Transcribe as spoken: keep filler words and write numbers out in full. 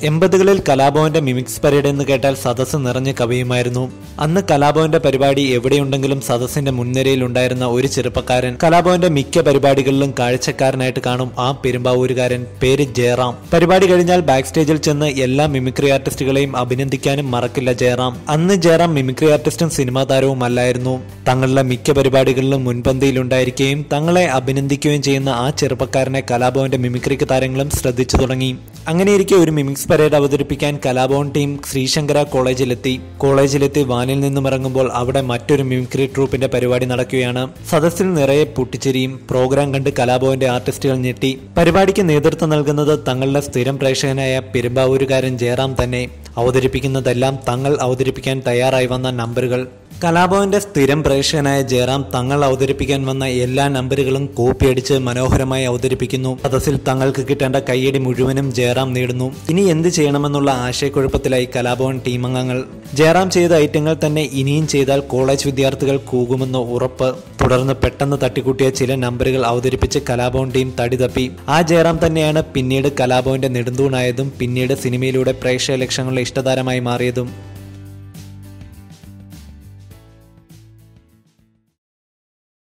എൺപതുകളിൽ കലാഭവന്റെ mimics parade എന്ന് കേട്ടാൽ സദസ്സ് നിറഞ്ഞ് കവിയുമായിരുന്നു. അന്ന് കലാഭവന്റെ പരിപാടി എവിടെയുണ്ടെങ്കിലും സദസ്സിന്റെ മുൻനിരയിൽ ഉണ്ടായിരുന്ന ഒരു ചെറുപ്പക്കാരൻ കലാഭവന്റെ മിക്ക പരിപാടികളിലും കാഴ്ചക്കാരനായിട്ട് കാണും. ആ പെരുമ്പാവൂരുകാരൻ പേര് ജയറാം. പരിപാടി കഴിഞ്ഞാൽ ബാക്ക് സ്റ്റേജിൽ ചെന്ന് എല്ലാ മിമിക്രി ആർട്ടിസ്റ്റുകളെയും അഭിനന്ദിക്കാനും മറക്കില്ല ജയറാം. അന്ന് ജയറാം മിമിക്രി ആർട്ടിസ്റ്റും സിനിമാ താരവും അല്ലായിരുന്നു. തങ്ങളുടെ മിക്ക പരിപാടികളിലും മുൻപന്തിയിലുണ്ടായിരിക്കുകയും തങ്ങളെ അഭിനന്ദിക്കുകയും ചെയ്യുന്ന ആ ചെറുപ്പക്കാരനെ കലാഭവന്റെ മിമിക്രിക്ക് താരങ്ങളും ശ്രദ്ധിച്ചു തുടങ്ങി. അങ്ങനെയിരിക്കെ ഒരു മിമിക്സ് പരേഡ് അവതരിപ്പിക്കാൻ കലാഭവൻ ടീം ശ്രീശങ്കര കോളേജിലെത്തി. കോളേജിലെത്തി വാനിൽ നിന്നും ഇറങ്ങുമ്പോൾ അവിടെ മറ്റൊരു മിമിക്രി ട്രൂപ്പിന്റെ പരിപാടി നടക്കുകയാണ്. സദസ്സിൽ നിറയെ പൊട്ടിച്ചിരിയും. പ്രോഗ്രാം കണ്ട് കലാഭവന്റെ ആർട്ടിസ്റ്റുകൾ ഞെട്ടി. പരിപാടിക്ക് നേതൃത്വം നൽകുന്നത് തങ്ങളുടെ സ്ഥിരം പ്രേക്ഷകനായ പെരുമ്പാവൂരുകാരൻ ജയറാം തന്നെ. അവതരിപ്പിക്കുന്നതെല്ലാം തങ്ങൾ അവതരിപ്പിക്കാൻ തയ്യാറായി വന്ന നമ്പറുകൾ. കലാഭവന്റെ സ്ഥിരം പ്രേക്ഷകനായ ജയറാം തങ്ങൾ അവതരിപ്പിക്കാൻ വന്ന എല്ലാ നമ്പറുകളും കോപ്പിയടിച്ച് മനോഹരമായി അവതരിപ്പിക്കുന്നു. സദസ്സിൽ തങ്ങൾക്ക് കിട്ടേണ്ട കയ്യടി മുഴുവനും ജയറാം നേടുന്നു. ഇനി എന്ത് ചെയ്യണമെന്നുള്ള ആശയക്കുഴപ്പത്തിലായി കലാഭവൻ ടീം അംഗങ്ങൾ. ജയറാം ചെയ്ത ഐറ്റങ്ങൾ തന്നെ ഇനിയും ചെയ്താൽ കോളേജ് വിദ്യാർത്ഥികൾ കൂകുമെന്ന് ഉറപ്പ്. തുടർന്ന് പെട്ടെന്ന് തട്ടിക്കൂട്ടിയ ചില നമ്പറുകൾ അവതരിപ്പിച്ച് കലാഭവൻ ടീം തടി തപ്പി. ആ ജയറാം തന്നെയാണ് പിന്നീട് കലാഭവന്റെ നെടുന്തൂണായതും പിന്നീട് സിനിമയിലൂടെ പ്രേക്ഷക ലക്ഷങ്ങളുടെ ഇഷ്ടതാരമായി മാറിയതും.